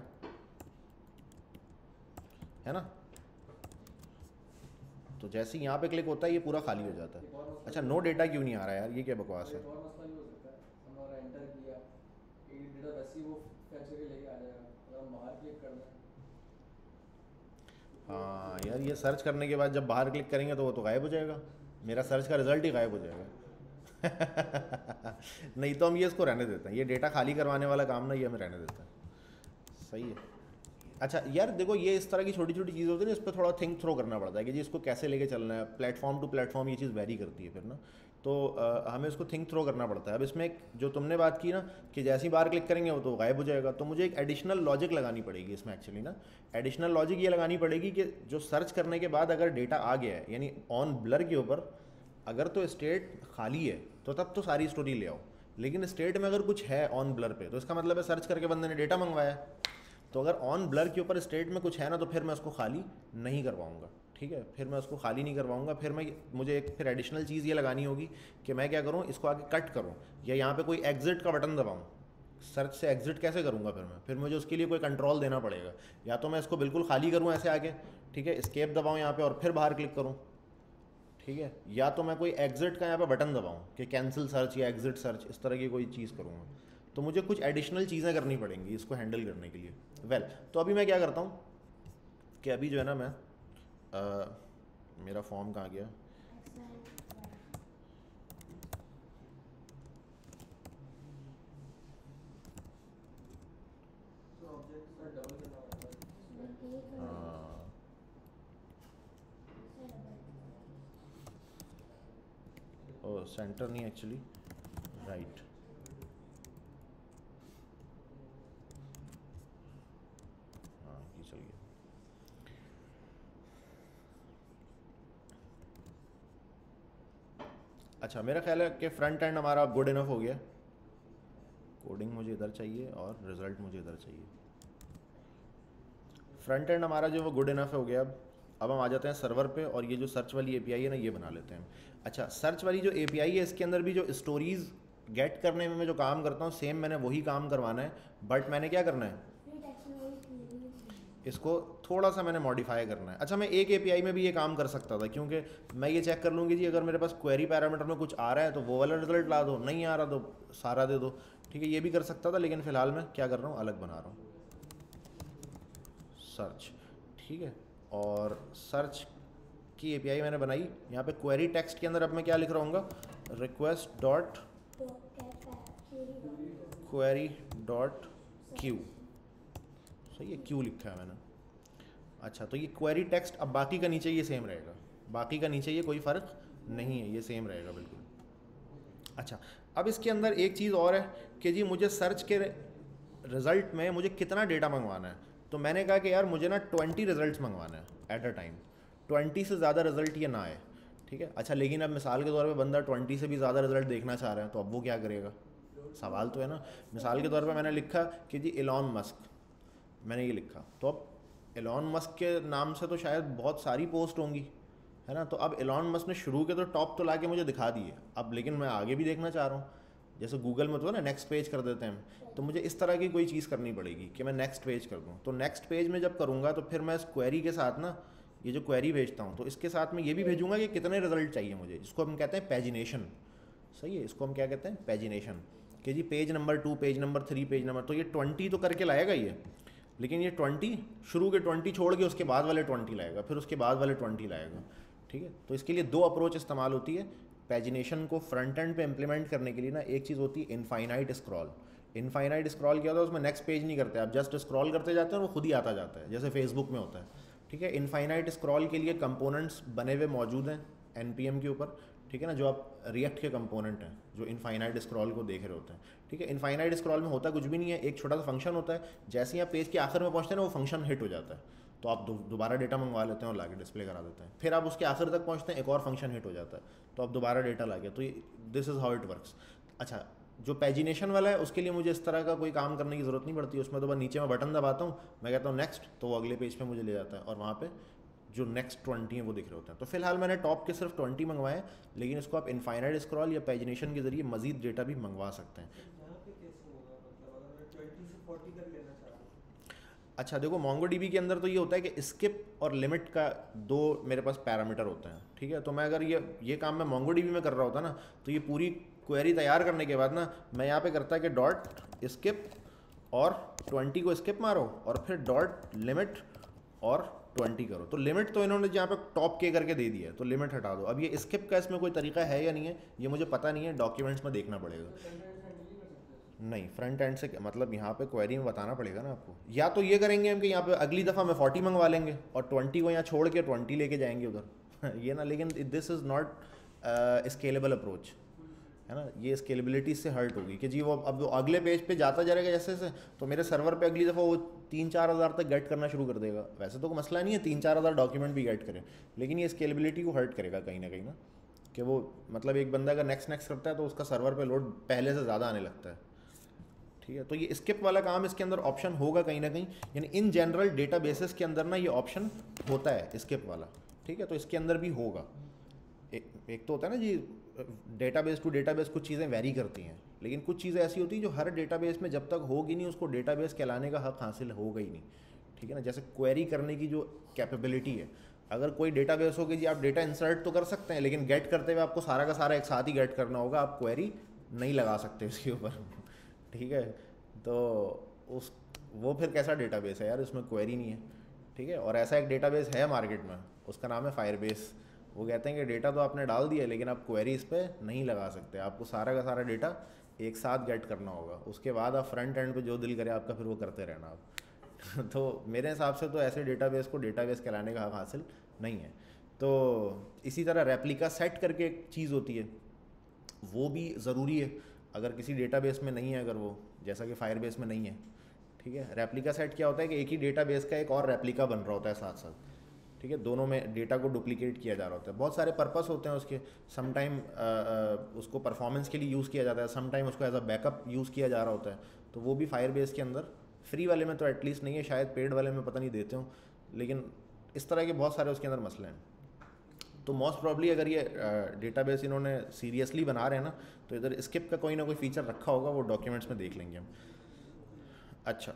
है ना। तो जैसे ही यहाँ पे क्लिक होता है ये पूरा खाली हो जाता एक और है। मसला अच्छा, ये नो डेटा क्यों नहीं आ रहा है यार, ये क्या बकवास और है। एक और मसला ये हो सकता है, हमारा एंटर किया, एक डेटा वैसे ही वो फैच करके लेके आ जाएगा, अगर हम बाहर क्लिक कर दें। हाँ यार, ये सर्च करने के बाद जब बाहर क्लिक करेंगे तो वो तो गायब हो जाएगा, मेरा सर्च का रिजल्ट ही गायब हो जाएगा। नहीं तो हम ये इसको रहने देते हैं, ये डेटा खाली करवाने वाला काम ना, ये हमें रहने देते हैं, सही है। अच्छा यार देखो, ये इस तरह की छोटी छोटी चीज़ होती है ना, इस पर थोड़ा थिंक थ्रो करना पड़ता है कि जी इसको कैसे लेके चलना है, प्लेटफॉर्म टू प्लेटफॉर्म ये चीज़ वेरी करती है फिर ना, तो हमें इसको थिंक थ्रो करना पड़ता है। अब इसमें एक जो तुमने बात की ना कि जैसे ही बाहर क्लिक करेंगे वो तो गायब हो जाएगा, तो मुझे एक एडिशनल लॉजिक लगानी पड़ेगी इसमें एक्चुअली ना। एडिशनल लॉजिक ये लगानी पड़ेगी कि जो सर्च करने के बाद अगर डेटा आ गया है, यानी ऑन ब्लर के ऊपर अगर तो स्टेट खाली है तो तब तो सारी स्टोरी ले आओ, लेकिन स्टेट में अगर कुछ है ऑन ब्लर पे तो इसका मतलब है सर्च करके बंदे ने डेटा मंगवाया है। तो अगर ऑन ब्लर के ऊपर स्टेट में कुछ है ना तो फिर मैं उसको खाली नहीं करवाऊंगा, ठीक है, फिर मैं उसको खाली नहीं करवाऊंगा। फिर मुझे एक फिर एडिशनल चीज़ ये लगानी होगी कि मैं क्या करूँ, इसको आगे कट करूँ या यहाँ पे कोई एग्जिट का बटन दबाऊँ। सर्च से एग्जिट कैसे करूँगा फिर मुझे उसके लिए कोई कंट्रोल देना पड़ेगा, या तो मैं इसको बिल्कुल खाली करूँ ऐसे आगे, ठीक है, एस्केप दबाऊँ यहाँ पे और फिर बाहर क्लिक करूँ, ठीक है, या तो मैं कोई एग्जिट का यहाँ पे बटन दबाऊँ कि कैंसिल सर्च या एग्जिट सर्च, इस तरह की कोई चीज़ करूँगा। तो मुझे कुछ एडिशनल चीज़ें करनी पड़ेंगी इसको हैंडल करने के लिए। तो अभी मैं क्या करता हूँ कि अभी जो है ना मैं मेरा फॉर्म कहाँ गया, तो ऑब्जेक्ट का डबल करना होता है। ओ सेंटर नहीं एक्चुअली, राइट। हाँ ये चल गया। अच्छा, मेरा ख्याल है कि फ्रंट एंड हमारा गुड इनफ हो गया। कोडिंग मुझे इधर चाहिए और रिजल्ट मुझे इधर चाहिए। फ्रंट एंड हमारा जो वो गुड इनफ हो गया। अब हम आ जाते हैं सर्वर पे और ये जो सर्च वाली एपीआई है ना ये बना लेते हैं। अच्छा, सर्च वाली जो एपीआई है इसके अंदर भी जो स्टोरीज गेट करने में मैं जो काम करता हूँ सेम मैंने वही काम करवाना है, बट मैंने क्या करना है, इसको थोड़ा सा मैंने मॉडिफाई करना है। अच्छा, मैं एक एपीआई में भी ये काम कर सकता था, क्योंकि मैं ये चेक कर लूँगी जी अगर मेरे पास क्वेरी पैरामीटर में कुछ आ रहा है तो वो वाला रिजल्ट ला दो, नहीं आ रहा तो सारा दे दो, ठीक है, ये भी कर सकता था। लेकिन फ़िलहाल मैं क्या कर रहा हूँ, अलग बना रहा हूँ सर्च, ठीक है। और सर्च की एपीआई मैंने बनाई, यहाँ पे क्वेरी टेक्स्ट के अंदर अब मैं क्या लिख रहा हूँ, request dot query dot q, सही है, क्यू लिखा है मैंने। अच्छा, तो ये क्वेरी टेक्स्ट अब बाकी का नीचे ये सेम रहेगा, बाकी का नीचे ये कोई फ़र्क नहीं है, ये सेम रहेगा बिल्कुल। अच्छा, अब इसके अंदर एक चीज़ और है कि जी मुझे सर्च के रिज़ल्ट में मुझे कितना डेटा मंगवाना है। तो मैंने कहा कि यार मुझे ना 20 रिज़ल्ट मंगवाना है एट अ टाइम, 20 से ज़्यादा रिज़ल्ट ये ना आए, ठीक है। अच्छा, लेकिन अब मिसाल के तौर पे बंदा 20 से भी ज़्यादा रिज़ल्ट देखना चाह रहा है तो अब वो क्या करेगा, सवाल तो है ना। मिसाल के तौर पे मैंने लिखा कि जी एलॉन मस्क, मैंने ये लिखा, तो अब एलॉन मस्क के नाम से तो शायद बहुत सारी पोस्ट होंगी, है ना। तो अब एलॉन मस्क ने शुरू के तो टॉप तो ला के मुझे दिखा दिए, अब लेकिन मैं आगे भी देखना चाह रहा हूँ। जैसे गूगल में तो ना नेक्स्ट पेज कर देते हैं, तो मुझे इस तरह की कोई चीज़ करनी पड़ेगी कि मैं नेक्स्ट पेज कर दूँ। तो नेक्स्ट पेज में जब करूँगा तो फिर मैं इस क्वेरी के साथ ना, ये जो क्वेरी भेजता हूँ तो इसके साथ में ये भी भेजूँगा कि कितने रिजल्ट चाहिए मुझे, जिसको हम कहते हैं पैजिनेशन, सही है, इसको हम क्या कहते हैं, पैजिनेशन, कि जी page number 2, page number 3, page number, तो ये 20 तो करके लाएगा ये, लेकिन ये 20 शुरू के 20 छोड़ के उसके बाद वाले 20 लाएगा, फिर उसके बाद वाले 20 लाएगा, ठीक है। तो इसके लिए दो अप्रोच इस्तेमाल होती है पैजिनेशन को फ्रंट एंड पे इम्प्लीमेंट करने के लिए ना। एक चीज़ होती है इनफाइनाइट स्क्रॉल। इनफाइनाइट स्क्रॉल क्या होता है, उसमें नेक्स्ट पेज नहीं करते आप, जस्ट स्क्रॉल करते जाते हैं और वो खुद ही आता जाता है, जैसे फेसबुक में होता है, ठीक है। इनफाइनाइट स्क्रॉल के लिए कंपोनेंट्स बने हुए मौजूद हैं npm के ऊपर, ठीक है ना, जो आप रिएक्ट के कंपोनेंट हैं जो इनफाइनाइट स्क्रॉल को देख रहे होते हैं, ठीक है। इनफाइनाइट स्क्रॉल में होता कुछ भी नहीं है, एक छोटा सा फंक्शन होता है, जैसे ही आप पेज के आखिर में पहुंचते हैं ना वो फंक्शन हिट हो जाता है। तो आप दोबारा डेटा मंगवा लेते हैं और लाके डिस्प्ले करा देते हैं। फिर आप उसके आखिर तक पहुँचते हैं, एक और फंक्शन हिट हो जाता है, तो आप दोबारा डेटा लाके, तो ये this is how it works. अच्छा, जो पैजिनेशन वाला है उसके लिए मुझे इस तरह का कोई काम करने की ज़रूरत नहीं पड़ती, उसमें तो बस नीचे मैं बटन दबाता हूँ, मैं कहता हूँ नेक्स्ट, तो वो अगले पेज पे मुझे ले जाता है और वहाँ पे जो नेक्स्ट 20 है वो दिख रहे होते हैं। तो फिलहाल मैंने टॉप के सिर्फ 20 मंगवाए, लेकिन इसको आप इनफाइनाइट स्क्रॉल या पैजिनेशन के जरिए मजीद डेटा भी मंगवा सकते हैं। यहाँ पे कैसे होगा, मतलब अगर मैं 20 से 40 कर लेना चाह रहा हूँ? अच्छा देखो, MongoDB के अंदर तो ये होता है कि स्किप और लिमिट का दो मेरे पास पैरामीटर होते हैं, ठीक है। तो मैं अगर ये काम मैं MongoDB में कर रहा होता ना, तो ये पूरी क्वेरी तैयार करने के बाद ना मैं यहाँ पे करता कि डॉट स्किप और 20 को स्किप मारो और फिर डॉट लिमिट और 20 करो। तो लिमिट तो इन्होंने यहाँ पे टॉप के करके दे दिया है, तो लिमिट हटा दो। अब ये स्किप का इसमें कोई तरीका है या नहीं है ये मुझे पता नहीं है, डॉक्यूमेंट्स में देखना पड़ेगा। नहीं, फ्रंट एंड से मतलब यहाँ पे क्वेरी में बताना पड़ेगा ना आपको, या तो ये करेंगे हम कि यहाँ पे अगली दफ़ा में 40 मंगवा लेंगे और 20 को यहाँ छोड़ के 20 लेके जाएंगे उधर ये ना, लेकिन this is not scalable approach, है ना। ये स्केलेबिलिटी से हर्ट होगी कि जी वो अब अगले पेज पे जाता जाएगा जैसे जैसे, तो मेरे सर्वर पे अगली दफ़ा वो 3-4 हज़ार तक गेट करना शुरू कर देगा। वैसे तो कोई मसला नहीं है 3-4 हज़ार डॉक्यूमेंट भी गेट करे, लेकिन ये स्केलेबिलिटी को हर्ट करेगा कहीं ना कि वो मतलब एक बंदा अगर नेक्स्ट करता है तो उसका सर्वर पे लोड पहले से ज़्यादा आने लगता है, ठीक है। तो ये स्किप वाला काम इसके अंदर ऑप्शन होगा कहीं ना कहीं, यानी इन जनरल डेटाबेसेस के अंदर ना ये ऑप्शन होता है स्किप वाला, ठीक है। तो इसके अंदर भी होगा। एक तो होता है ना जी, डेटाबेस टू डेटाबेस कुछ चीज़ें वैरी करती हैं, लेकिन कुछ चीज़ें ऐसी होती हैं जो हर डेटाबेस में जब तक होगी नहीं उसको डेटाबेस कहलाने का हक हासिल होगा ही नहीं, ठीक है ना। जैसे क्वेरी करने की जो कैपेबिलिटी है, अगर कोई डेटाबेस हो कि जी आप डेटा इंसर्ट तो कर सकते हैं, लेकिन गेट करते हुए आपको सारा का सारा एक साथ ही गेट करना होगा, आप क्वेरी नहीं लगा सकते इसके ऊपर ठीक है। तो वो फिर कैसा डेटाबेस है यार, उसमें क्वेरी नहीं है, ठीक है। और ऐसा एक डेटाबेस है मार्केट में, उसका नाम है फायरबेस। वो कहते हैं कि डेटा तो आपने डाल दिया लेकिन आप क्वेरी इस पर नहीं लगा सकते, आपको सारा का सारा डेटा एक साथ गेट करना होगा, उसके बाद आप फ्रंट एंड पे जो दिल करे आपका फिर वो करते रहना आप तो मेरे हिसाब से तो ऐसे डेटाबेस को डेटाबेस कहलाने का हक हासिल नहीं है। तो इसी तरह रेप्लिका सेट करके एक चीज़ होती है, वो भी ज़रूरी है अगर किसी डेटाबेस में नहीं है, अगर वो जैसा कि फायरबेस में नहीं है, ठीक है। रेप्लिका सेट क्या होता है कि एक ही डेटाबेस का एक और रेप्लिका बन रहा होता है साथ साथ, ठीक है। दोनों में डेटा को डुप्लीकेट किया जा रहा होता है। बहुत सारे पर्पस होते हैं उसके, सम टाइम उसको परफॉर्मेंस के लिए यूज़ किया जाता है, सम टाइम उसको एज अ बैकअप यूज़ किया जा रहा होता है। तो वो भी फायरबेस के अंदर, फ्री वाले में तो एटलीस्ट नहीं है, शायद पेड वाले में पता नहीं देते हूँ, लेकिन इस तरह के बहुत सारे उसके अंदर मसले हैं। तो मोस्ट प्रॉब्ली अगर ये डेटाबेस इन्होंने सीरियसली बना रहे हैं ना, तो इधर स्किप का कोई ना कोई फीचर रखा होगा, वो डॉक्यूमेंट्स में देख लेंगे हम। अच्छा,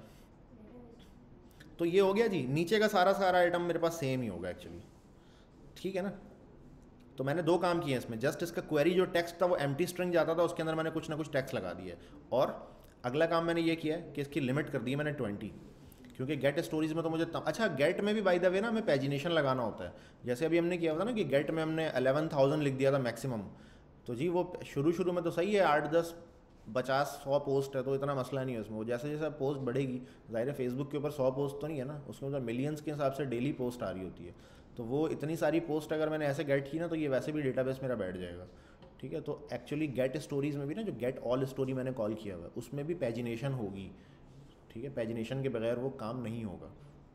तो ये हो गया जी, नीचे का सारा आइटम मेरे पास सेम ही होगा एक्चुअली, ठीक है ना। तो मैंने दो काम किए हैं इसमें, जस्ट इसका क्वेरी जो टेक्स्ट था वो एम्प्टी स्ट्रिंग जाता था, उसके अंदर मैंने कुछ ना कुछ टेक्स्ट लगा दिया है। और अगला काम मैंने ये किया है कि इसकी लिमिट कर दी है मैंने 20, क्योंकि गेट स्टोरीज में तो मुझे अच्छा गेट में भी बाय द वे ना हमें पैजिनेशन लगाना होता है। जैसे अभी हमने किया था ना कि गेट में हमने 11,000 लिख दिया था मैक्सिमम, तो जी वो शुरू में तो सही है, 8-10 50 100 पोस्ट है तो इतना मसला नहीं है उसमें। वो जैसे जैसे पोस्ट बढ़ेगी, जाहिर है फेसबुक के ऊपर 100 पोस्ट तो नहीं है ना, उसके ऊपर मिलियंस के हिसाब से डेली पोस्ट आ रही होती है। तो वो इतनी सारी पोस्ट अगर मैंने ऐसे गेट की ना, तो ये वैसे भी डेटाबेस मेरा बैठ जाएगा, ठीक है। तो एक्चुअली गेट स्टोरीज में भी ना, जो गेट ऑल स्टोरी मैंने कॉल किया हुआ है, उसमें भी पैजिनेशन होगी, ठीक है। पैजिनेशन के बगैर वो काम नहीं होगा।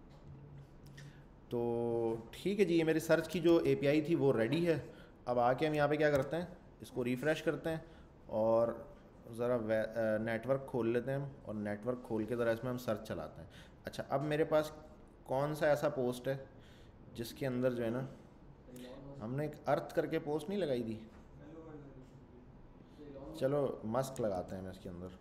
तो ठीक है जी, ये मेरी सर्च की जो API थी वो रेडी है। अब आके हम यहाँ पे क्या करते हैं, इसको रिफ़्रेश करते हैं और ज़रा नेटवर्क खोल लेते हैं हम, और नेटवर्क खोल के ज़रा इसमें हम सर्च चलाते हैं। अच्छा, अब मेरे पास कौन सा ऐसा पोस्ट है जिसके अंदर जो है ना, हमने एक अर्थ करके पोस्ट नहीं लगाई थी, चलो मस्क लगाते हैं। मैं इसके अंदर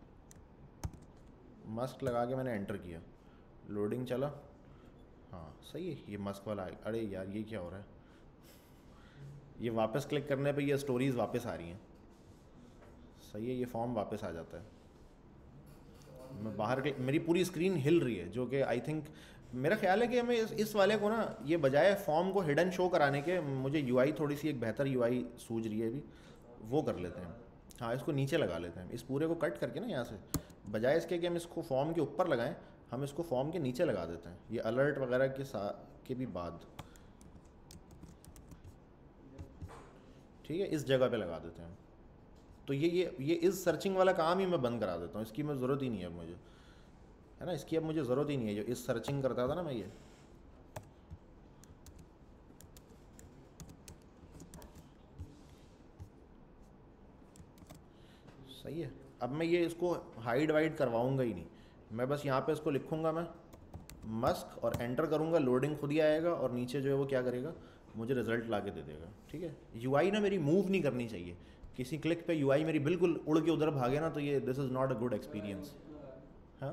मस्क लगा के मैंने एंटर किया, लोडिंग चला, हाँ सही है, ये मस्क वाला। अरे यार ये क्या हो रहा है, ये वापस क्लिक करने पे ये स्टोरीज वापस आ रही हैं, सही है, ये फॉर्म वापस आ जाता है। मैं बाहर मेरी पूरी स्क्रीन हिल रही है, जो कि आई थिंक मेरा ख्याल है कि हमें इस वाले को ना, ये बजाय फॉर्म को हिडन शो कराने के, मुझे UI थोड़ी सी एक बेहतर UI सूझ रही है अभी, वो कर लेते हैं। हाँ, इसको नीचे लगा लेते हैं, इस पूरे को कट करके ना यहाँ से, बजाय इसके कि हम इसको फॉर्म के ऊपर लगाएं, हम इसको फॉर्म के नीचे लगा देते हैं, ये अलर्ट वगैरह के भी बाद, ठीक है, इस जगह पे लगा देते हैं। तो ये इस सर्चिंग वाला काम ही मैं बंद करा देता हूँ, इसकी मैं ज़रूरत ही नहीं है अब मुझे, है ना, इसकी अब मुझे ज़रूरत ही नहीं है। जो इस सर्चिंग करता था ना मैं, ये सही है। अब मैं ये इसको हाइड वाइड करवाऊंगा ही नहीं, मैं बस यहाँ पे इसको लिखूंगा मैं मस्क और एंटर करूंगा, लोडिंग खुद ही आएगा और नीचे जो है वो क्या करेगा, मुझे रिजल्ट ला के दे देगा। ठीक है, यूआई ना मेरी मूव नहीं करनी चाहिए, किसी क्लिक पे यूआई मेरी बिल्कुल उड़ के उधर भागे ना, तो ये this is not a good experience. हाँ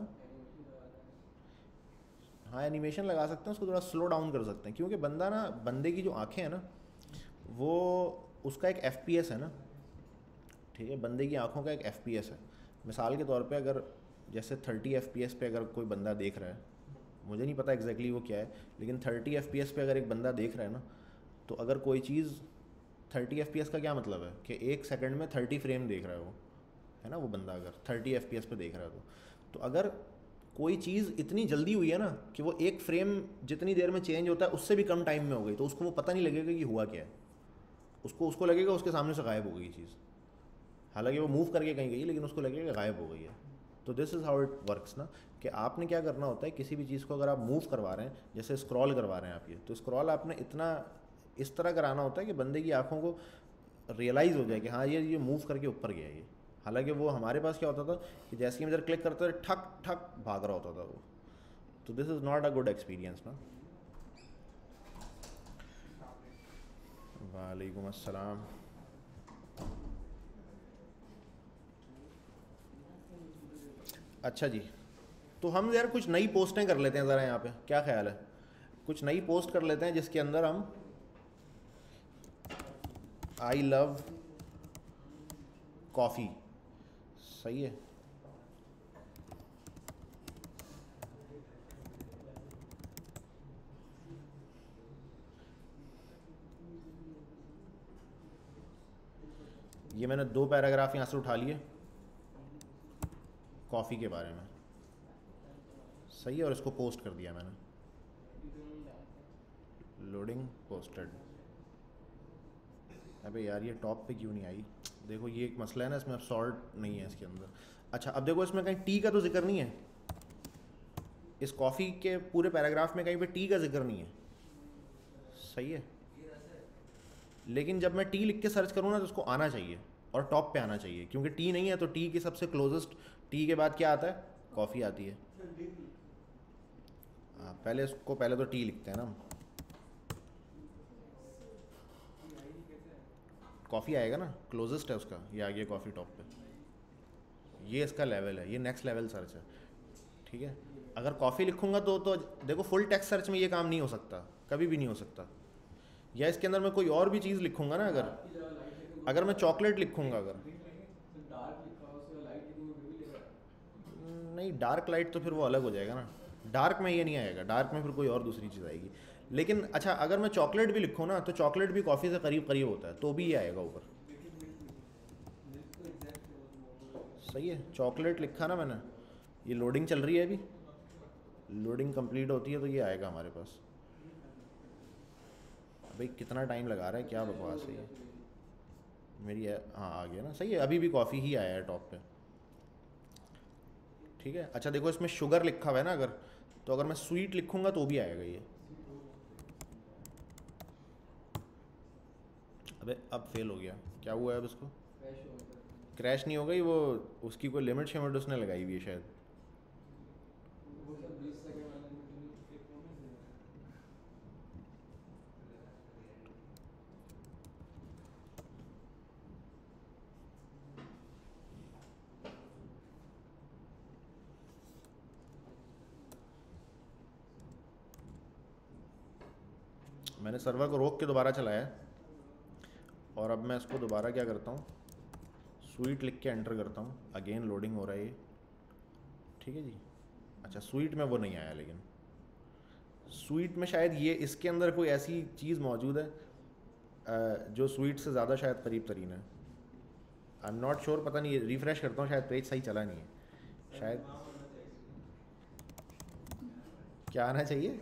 हाँ, एनिमेशन लगा सकते हैं, उसको थोड़ा स्लो डाउन कर सकते हैं, क्योंकि बंदा ना, बंदे की जो आंखें हैं ना, वो उसका एक एफपीएस है ना। ठीक है, बंदे की आंखों का एक एफपीएस है। मिसाल के तौर पे अगर जैसे 30 एफपीएस पे अगर कोई बंदा देख रहा है, मुझे नहीं पता एग्जैक्टली वो क्या है, लेकिन 30 एफपीएस पे अगर एक बंदा देख रहा है ना, तो अगर कोई चीज़ 30 एफपीएस का क्या मतलब है कि एक सेकंड में 30 फ्रेम देख रहा है वो, है ना, वो बंदा अगर 30 एफपीएस पे देख रहा है तो अगर कोई चीज़ इतनी जल्दी हुई है ना कि वो एक फ्रेम जितनी देर में चेंज होता है उससे भी कम टाइम में हो गई, तो उसको वो पता नहीं लगेगा कि हुआ क्या है, उसको लगेगा उसके सामने से गायब हो गई चीज़, हालांकि वो मूव करके कहीं गई लेकिन उसको लगेगा गायब हो गई है। तो this is how it works ना, कि आपने क्या करना होता है, किसी भी चीज़ को अगर आप मूव करवा रहे हैं, जैसे स्क्रॉल करवा रहे हैं आप, ये तो स्क्रॉल आपने इतना इस तरह कराना होता है कि बंदे की आंखों को रियलाइज़ हो जाए कि हाँ ये मूव करके ऊपर गया ये। हालांकि वो हमारे पास क्या होता था कि जैसे ही हम इधर क्लिक करते थे ठक ठक भाग रहा होता था वो। तो this is not a good experience ना। वालेकुम अस्सलाम। अच्छा जी, तो हम यार कुछ नई पोस्टें कर लेते हैं ज़रा, यहाँ पे क्या ख्याल है, कुछ नई पोस्ट कर लेते हैं जिसके अंदर हम आई लव कॉफ़ी। सही है, ये मैंने 2 पैराग्राफ यहाँ से उठा लिए कॉफ़ी के बारे में। सही है, और इसको पोस्ट कर दिया मैंने, लोडिंग पोस्टेड। अबे यार ये टॉप पे क्यों नहीं आई, देखो ये एक मसला है ना, इसमें अब सॉर्ट नहीं है इसके अंदर। अच्छा अब देखो, इसमें कहीं टी का तो जिक्र नहीं है, इस कॉफ़ी के पूरे पैराग्राफ में कहीं पे टी का जिक्र नहीं है। सही है, लेकिन जब मैं टी लिख के सर्च करूँ ना तो उसको आना चाहिए और टॉप पे आना चाहिए, क्योंकि टी नहीं है तो टी के सबसे क्लोजेस्ट, टी के बाद क्या आता है, कॉफ़ी आती है। हाँ पहले तो टी लिखते हैं ना हम, कॉफ़ी आएगा ना, क्लोजेस्ट है उसका, ये आ गया कॉफ़ी टॉप पे, ये इसका लेवल है, ये नेक्स्ट लेवल सर्च है। ठीक है, अगर कॉफ़ी लिखूंगा तो देखो फुल टेक्स्ट सर्च में ये काम नहीं हो सकता, कभी भी नहीं हो सकता। या इसके अंदर मैं कोई और भी चीज़ लिखूंगा ना, अगर मैं चॉकलेट लिखूंगा, नहीं डार्क लाइट तो फिर वो अलग हो जाएगा ना, डार्क में ये नहीं आएगा, डार्क में फिर कोई और दूसरी चीज़ आएगी। लेकिन अच्छा अगर मैं चॉकलेट भी लिखूँ ना, तो चॉकलेट भी कॉफ़ी से करीब करीब होता है, तो भी ये आएगा ऊपर। सही है, चॉकलेट लिखा ना मैंने, ये लोडिंग चल रही है अभी, लोडिंग कंप्लीट होती है तो ये आएगा हमारे पास। भाई कितना टाइम लगा रहा है, क्या बकवास है ये मेरी है। हाँ आ गया ना, सही है, अभी भी कॉफ़ी ही आया है टॉप पे। ठीक है, अच्छा देखो इसमें शुगर लिखा हुआ है ना, तो अगर मैं स्वीट लिखूंगा तो भी आएगा ये। अबे अब फेल हो गया, क्या हुआ है अब इसको, क्रैश नहीं हो गई वो, उसकी कोई लिमिट शिमिट उसने लगाई हुई है शायद। मैंने सर्वर को रोक के दोबारा चलाया है, और अब मैं इसको दोबारा क्या करता हूँ, स्वीट लिख के एंटर करता हूँ, अगेन लोडिंग हो रहा है ये। ठीक है जी, अच्छा स्वीट में वो नहीं आया, लेकिन स्वीट में शायद ये इसके अंदर कोई ऐसी चीज़ मौजूद है जो स्वीट से ज़्यादा शायद करीब तरीन है। आई एम नॉट श्योर, पता नहीं, रिफ़्रेश करता हूँ, शायद पेज सही चला नहीं है शायद। क्या आना चाहिए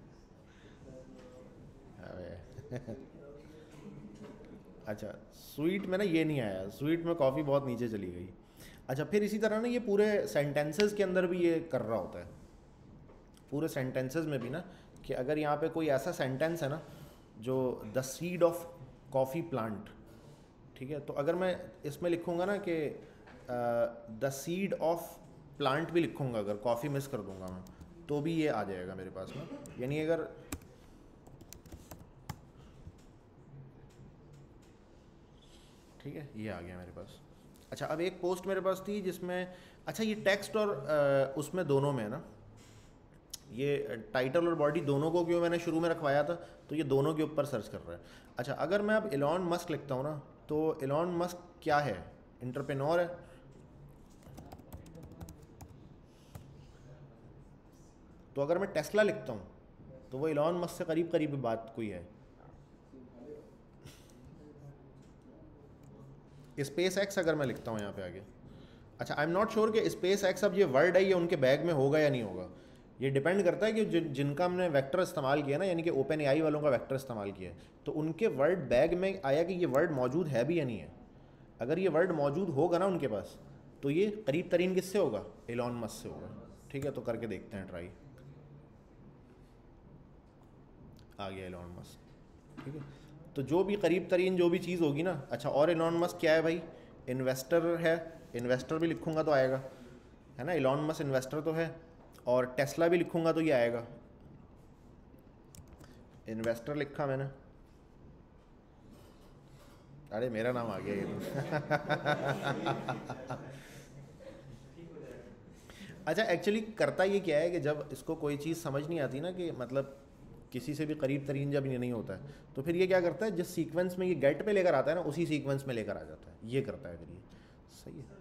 अच्छा स्वीट में ना ये नहीं आया, स्वीट में कॉफ़ी बहुत नीचे चली गई। अच्छा फिर इसी तरह ना ये पूरे सेंटेंसेस के अंदर भी ये कर रहा होता है, पूरे सेंटेंसेस में भी ना, कि अगर यहाँ पे कोई ऐसा सेंटेंस है ना जो the seed of coffee plant, ठीक है, तो अगर मैं इसमें लिखूँगा ना कि द सीड ऑफ प्लांट भी लिखूंगा, अगर कॉफ़ी मिस कर दूंगा मैं तो भी ये आ जाएगा मेरे पास में। यानी अगर ठीक है, ये आ गया मेरे पास। अच्छा, अब एक पोस्ट मेरे पास थी जिसमें, अच्छा ये टेक्स्ट और उसमें दोनों में है ना, ये टाइटल और बॉडी दोनों को क्यों मैंने शुरू में रखवाया था, तो ये दोनों के ऊपर सर्च कर रहा है। अच्छा, अगर मैं अब एलॉन मस्क लिखता हूँ ना, तो एलॉन मस्क क्या है, एंटरप्रेन्योर है। तो अगर मैं टेस्ला लिखता हूँ तो वो एलॉन मस्क से करीब करीब बात कोई है। स्पेस एक्स अगर मैं लिखता हूँ यहाँ पे आगे, अच्छा आई एम नॉट श्योर कि स्पेस एक्स अब ये वर्ड है ये उनके बैग में होगा या नहीं होगा। ये डिपेंड करता है कि जिनका हमने वेक्टर इस्तेमाल किया ना, यानी कि ओपन एआई वालों का वेक्टर इस्तेमाल किया है, तो उनके वर्ड बैग में आया कि ये वर्ड मौजूद है भी या नहीं है। अगर ये वर्ड मौजूद होगा ना उनके पास, तो ये करीब तरीन किससे होगा, एलॉन मस्क से होगा। ठीक है, तो करके देखते हैं ट्राई। आ गया एलॉन मस्क। ठीक है, तो जो भी करीब तरीन जो भी चीज़ होगी ना। अच्छा, और एलॉन मस्क क्या है भाई, इन्वेस्टर है, इन्वेस्टर भी लिखूंगा तो आएगा, है ना, एलॉन मस्क इन्वेस्टर तो है। और टेस्ला भी लिखूंगा तो ये आएगा, इन्वेस्टर लिखा मैंने, अरे मेरा नाम आ गया ये अच्छा, एक्चुअली करता ये क्या है कि जब इसको कोई चीज़ समझ नहीं आती ना, कि मतलब किसी से भी करीब तरीन जब ये नहीं होता है, तो फिर ये क्या करता है, जिस सीक्वेंस में ये गेट पे लेकर आता है ना, उसी सीक्वेंस में लेकर आ जाता है, ये करता है। फिर ये सही है,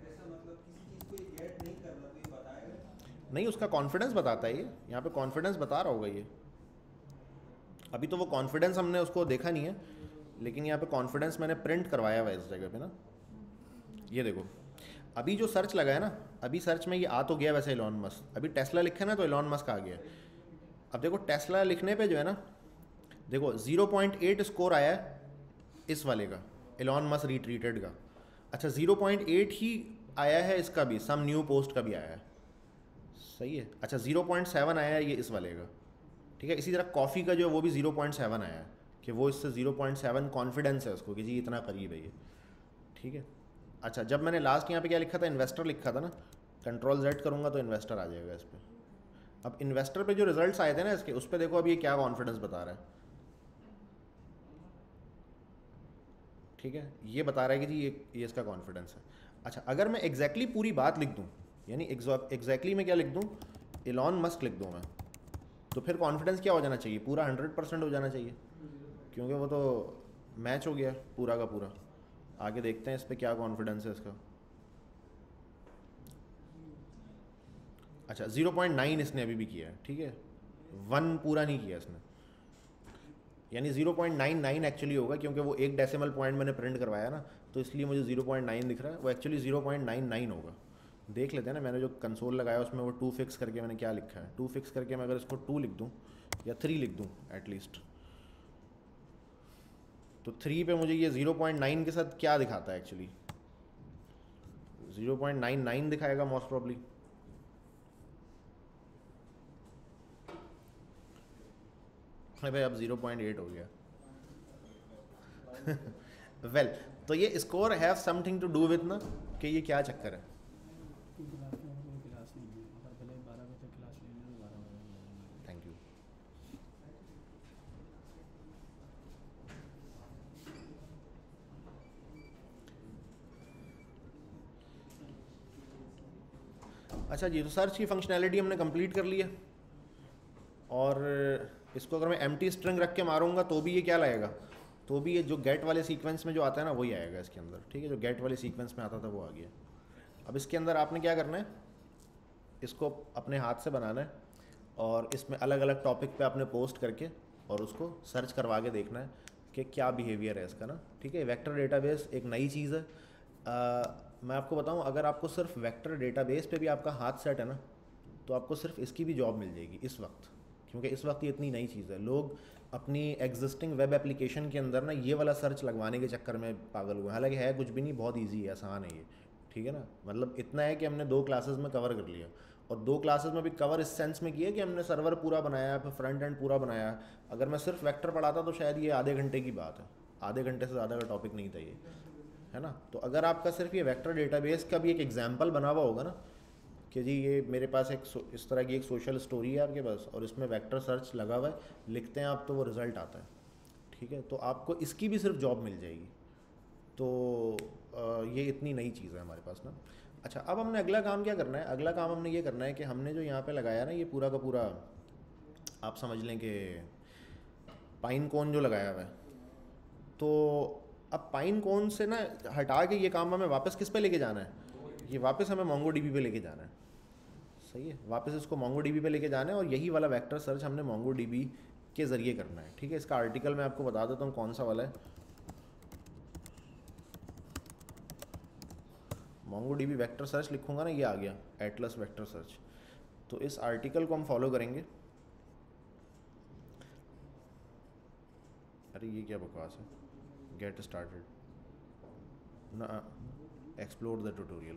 नहीं उसका कॉन्फिडेंस बताता है ये, यहाँ पे कॉन्फिडेंस बता रहा होगा ये। अभी तो वो कॉन्फिडेंस हमने उसको देखा नहीं है, लेकिन यहाँ पे कॉन्फिडेंस मैंने प्रिंट करवाया हुआ है इस जगह पे ना। ये देखो, अभी जो सर्च लगा है ना, अभी सर्च में ये आ तो गया वैसे एलॉन मस्क, अभी टेस्ला लिखा ना तो एलॉन मस्क आ गया। अब देखो टेस्ला लिखने पे जो है ना, देखो 0.8 स्कोर आया है इस वाले का, एलॉन मस्क रीट्वीटेड का। अच्छा, 0.8 ही आया है इसका भी, सम न्यू पोस्ट का भी आया है, सही है। अच्छा, 0.7 आया है ये इस वाले का। ठीक है, इसी तरह कॉफ़ी का जो है वो भी 0.7 आया है, कि वो इससे 0.7 कॉन्फिडेंस है उसको कि जी इतना करीब है ये। ठीक है, अच्छा जब मैंने लास्ट यहाँ पे क्या लिखा था, इन्वेस्टर लिखा था ना, कंट्रोल Z करूँगा तो इन्वेस्टर आ जाएगा इस पर। अब इन्वेस्टर पे जो रिजल्ट्स आए थे ना इसके, उस पर देखो अब ये क्या कॉन्फिडेंस बता रहा है। ठीक है, ये बता रहा है कि जी ये इसका कॉन्फिडेंस है। अच्छा, अगर मैं एग्जैक्टली पूरी बात लिख दूँ, यानी एग्जैक्टली मैं क्या लिख दूँ, एलॉन मस्क लिख दूँ मैं, तो फिर कॉन्फिडेंस क्या हो जाना चाहिए, पूरा 100% हो जाना चाहिए, क्योंकि वो तो मैच हो गया पूरा का पूरा। आगे देखते हैं इस पर क्या कॉन्फिडेंस है इसका। अच्छा, 0.9 इसने अभी भी किया है, ठीक है, 1 पूरा नहीं किया इसने, यानी 0.99 एक्चुअली होगा, क्योंकि वो एक डेसिमल पॉइंट मैंने प्रिंट करवाया ना, तो इसलिए मुझे 0.9 दिख रहा है, वो एक्चुअली 0.99 होगा। देख लेते हैं ना, मैंने जो कंसोल लगाया उसमें वो 2 फिक्स करके मैंने क्या लिखा है, 2 फिक्स करके मैं अगर इसको 2 लिख दूँ या 3 लिख दूँ एटलीस्ट, तो 3 पे मुझे ये 0.9 के साथ क्या दिखाता है, एक्चुअली 0.99 दिखाएगा मोस्ट प्रॉब्ली। अरे भाई अब 0.8 हो गया वेल तो ये score have something to do with ना, कि ये क्या चक्कर है। Thank you. अच्छा जी, तो सर्च की फंक्शनैलिटी हमने कंप्लीट कर ली है, और इसको अगर मैं एम्प्टी स्ट्रिंग रख के मारूंगा तो भी ये क्या लाएगा, तो भी ये जो गेट वाले सीक्वेंस में जो आता है ना वही आएगा इसके अंदर। ठीक है, जो गेट वाले सीक्वेंस में आता था वो आ गया। अब इसके अंदर आपने क्या करना है, इसको अपने हाथ से बनाना है, और इसमें अलग अलग टॉपिक पे आपने पोस्ट करके और उसको सर्च करवा के देखना है कि क्या बिहेवियर है इसका ना। ठीक है, वेक्टर डेटाबेस एक नई चीज़ है। मैं आपको बताऊं, अगर आपको सिर्फ वेक्टर डेटाबेस पे भी आपका हाथ सेट है ना, तो आपको सिर्फ इसकी भी जॉब मिल जाएगी इस वक्त, क्योंकि इस वक्त ये इतनी नई चीज़ है। लोग अपनी एग्जिस्टिंग वेब एप्लीकेशन के अंदर ना ये वाला सर्च लगवाने के चक्कर में पागल हुए, हालांकि है कुछ भी नहीं, बहुत ईजी है, आसान है ये। ठीक है ना, मतलब इतना है कि हमने 2 क्लासेस में कवर कर लिया, और 2 क्लासेस में भी कवर इस सेंस में किया कि हमने सर्वर पूरा बनाया, फिर फ्रंट एंड पूरा बनाया। अगर मैं सिर्फ वेक्टर पढ़ाता तो शायद ये आधे घंटे की बात है, आधे घंटे से ज़्यादा का टॉपिक नहीं था ये। है ना। तो अगर आपका सिर्फ ये वेक्टर डेटाबेस का भी एक एग्जाम्पल बना हुआ होगा ना कि जी ये मेरे पास एक इस तरह की एक सोशल स्टोरी है आपके पास और इसमें वेक्टर सर्च लगा हुआ है, लिखते हैं आप तो वो रिज़ल्ट आता है, ठीक है। तो आपको इसकी भी सिर्फ जॉब मिल जाएगी। तो ये इतनी नई चीज़ है हमारे पास ना। अच्छा, अब हमने अगला काम क्या करना है, अगला काम हमने ये करना है कि हमने जो यहाँ पे लगाया ना ये पूरा का पूरा आप समझ लें कि पाइन कोन जो लगाया हुआ है, तो अब पाइन कोन से ना हटा के ये काम हमें वापस किस पे लेके जाना है, ये वापस हमें MongoDB पे लेके जाना है, सही है। वापस इसको MongoDB पे लेके जाना है और यही वाला वेक्टर सर्च हमने MongoDB के ज़रिए करना है, ठीक है। इसका आर्टिकल मैं आपको बता देता हूँ कौन सा वाला है। MongoDB वेक्टर सर्च लिखूंगा ना, ये आ गया एटलस वेक्टर सर्च। तो इस आर्टिकल को हम फॉलो करेंगे। अरे ये क्या बकवास है, गेट स्टार्टेड ना, एक्सप्लोर द ट्यूटोरियल।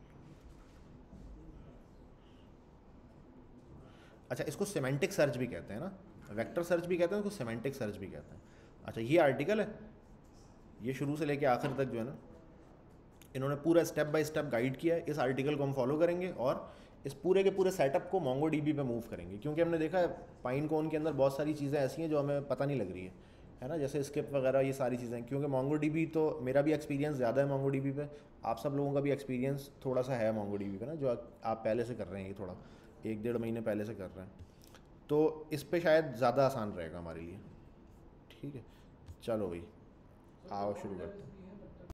अच्छा, इसको सिमेंटिक सर्च भी कहते हैं ना, वेक्टर सर्च भी कहते हैं, इसको सिमेंटिक सर्च भी कहते हैं। अच्छा, ये आर्टिकल है, ये शुरू से लेके आखिर तक जो है ना इन्होंने पूरा स्टेप बाय स्टेप गाइड किया है। इस आर्टिकल को हम फॉलो करेंगे और इस पूरे के पूरे सेटअप को MongoDB पे मूव करेंगे, क्योंकि हमने देखा है पाइन कोन के अंदर बहुत सारी चीज़ें ऐसी हैं जो हमें पता नहीं लग रही है ना, जैसे स्किप वगैरह ये सारी चीज़ें। क्योंकि MongoDB तो मेरा भी एक्सपीरियंस ज़्यादा है MongoDB पे, आप सब लोगों का भी एक्सपीरियंस थोड़ा सा है MongoDB पे ना, जो आप पहले से कर रहे हैं, ये थोड़ा 1-1.5 महीने पहले से कर रहे हैं, तो इस पे शायद ज़्यादा आसान रहेगा हमारे लिए, ठीक है। चलो भाई आओ शुरू करते हैं।